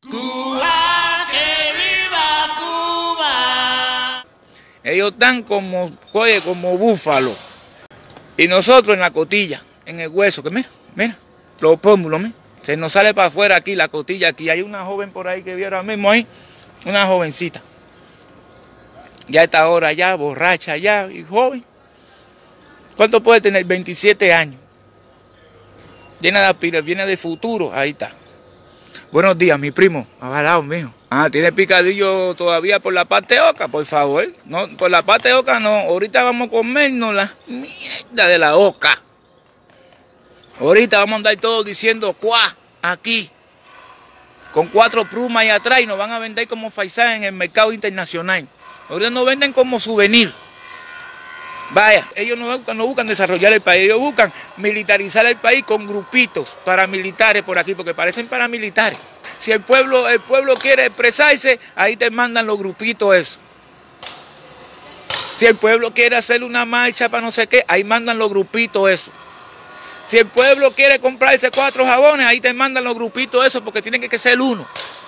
Cuba, que viva Cuba. Ellos están como, oye, como búfalos. Y nosotros en la costilla, en el hueso, que mira, los pómulos, mira. Se nos sale para afuera aquí, la costilla aquí. Hay una joven por ahí que vi ahora mismo ahí, una jovencita. Ya a esta hora ya, borracha ya, y joven. ¿Cuánto puede tener? 27 años. Llena de aspira, viene de futuro, ahí está. Buenos días, mi primo, avalado, mijo. Ah, ¿tiene picadillo todavía por la parte oca? Por favor. No, por la parte oca no. Ahorita vamos a comernos la mierda de la oca. Ahorita vamos a andar todos diciendo cuá, aquí. Con 4 plumas ahí atrás y nos van a vender como faisán en el mercado internacional. Ahorita nos venden como souvenir. Vaya, ellos no buscan desarrollar el país, ellos buscan militarizar el país con grupitos paramilitares por aquí, porque parecen paramilitares. Si el pueblo quiere expresarse, ahí te mandan los grupitos eso. Si el pueblo quiere hacer una marcha para no sé qué, ahí mandan los grupitos eso. Si el pueblo quiere comprarse 4 jabones, ahí te mandan los grupitos eso, porque tienen que ser uno.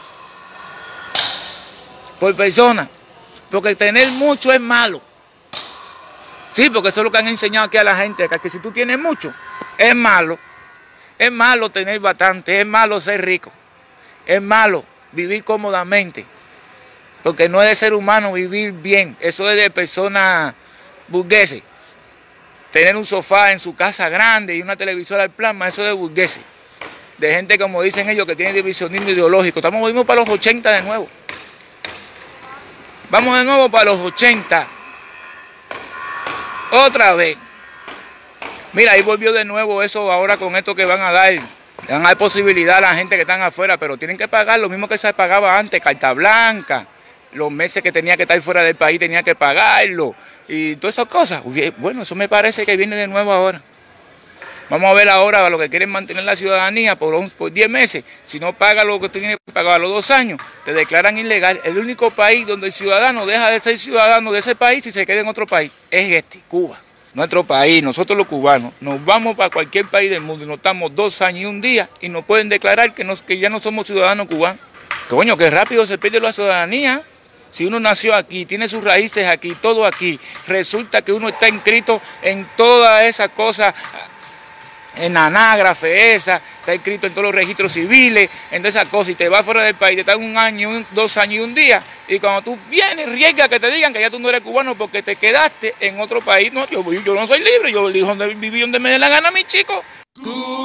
Por persona. Porque tener mucho es malo. Sí, porque eso es lo que han enseñado aquí a la gente, que si tú tienes mucho, es malo. Es malo tener bastante, es malo ser rico. Es malo vivir cómodamente. Porque no es de ser humano vivir bien, eso es de personas burgueses. Tener un sofá en su casa grande y una televisora al plasma, eso es de burgueses. De gente, como dicen ellos, que tiene divisionismo ideológico. Volvimos para los 80 de nuevo. Vamos de nuevo para los 80. Otra vez. Mira, ahí volvió de nuevo eso ahora con esto que van a dar. Le van a dar posibilidad a la gente que están afuera, pero tienen que pagar lo mismo que se pagaba antes, carta blanca. Los meses que tenía que estar fuera del país tenía que pagarlo. Y todas esas cosas. Bueno, eso me parece que viene de nuevo ahora. Vamos a ver ahora a los que quieren mantener la ciudadanía por 10 meses. Si no paga lo que tiene que pagar a los 2 años, te declaran ilegal. El único país donde el ciudadano deja de ser ciudadano de ese país y se queda en otro país es Cuba. Nuestro país, nosotros los cubanos, nos vamos para cualquier país del mundo y nos estamos 2 años y 1 día y nos pueden declarar que ya no somos ciudadanos cubanos. Coño, qué rápido se pierde la ciudadanía. Si uno nació aquí, tiene sus raíces aquí, todo aquí, resulta que uno está inscrito en todas esas cosas, en la anágrafe esa, está inscrito en todos los registros civiles, en todas esas cosas, y te vas fuera del país, te estás 1 año, 2 años y 1 día, y cuando tú vienes, riesgas que te digan que ya tú no eres cubano porque te quedaste en otro país. No, yo no soy libre, yo elijo viví donde me dé la gana, mi chico.